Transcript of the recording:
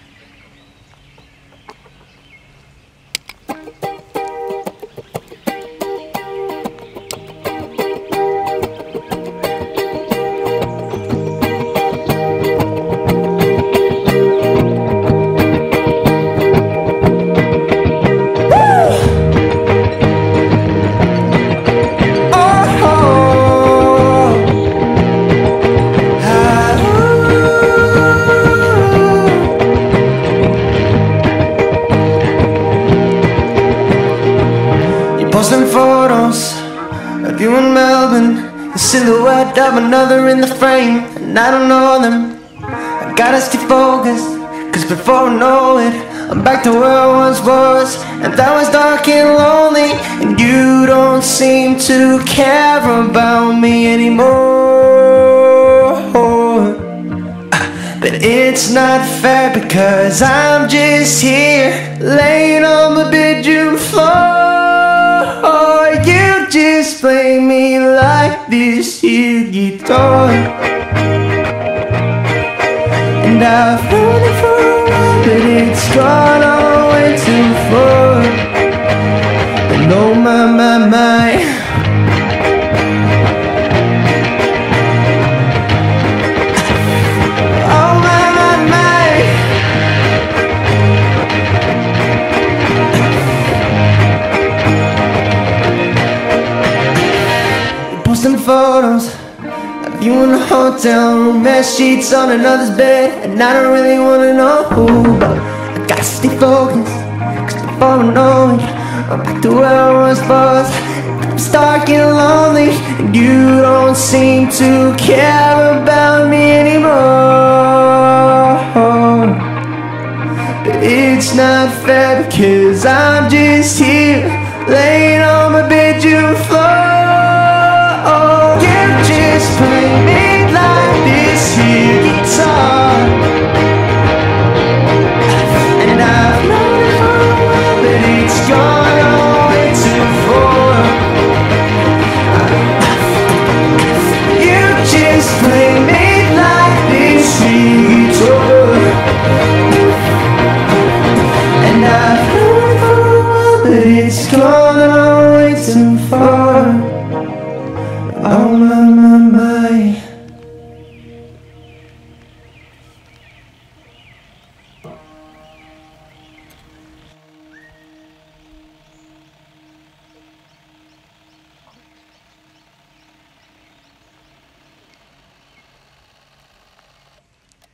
Posting photos of you in Melbourne, the silhouette of another in the frame, and I don't know them. I gotta stay focused, cause before I know it, I'm back to where I once was, and that was dark and lonely, and you don't seem to care about me anymore. But it's not fair, because I'm just here, laying on the bedroom floor. You just play me like this here guitar, and I've known it for a while, but it's gone all the way too far. And oh my, my, my, oh my, my, my, posting photos of you in a hotel room, bed sheets on another's bed, and I don't really wanna know who, but I gotta stay focused, cause before I know it, I'm back to where I once was. I'm stark and lonely, and you don't seem to care about me anymore. But it's not fair, because I'm just here, laying on my bedroom floor. Just play me like this here guitar, and I've known it for a while, but it's gone all the way too far. You just play me like this here guitar, and I've known it for a while, but it's gone all the way too far. Oh my, my, my.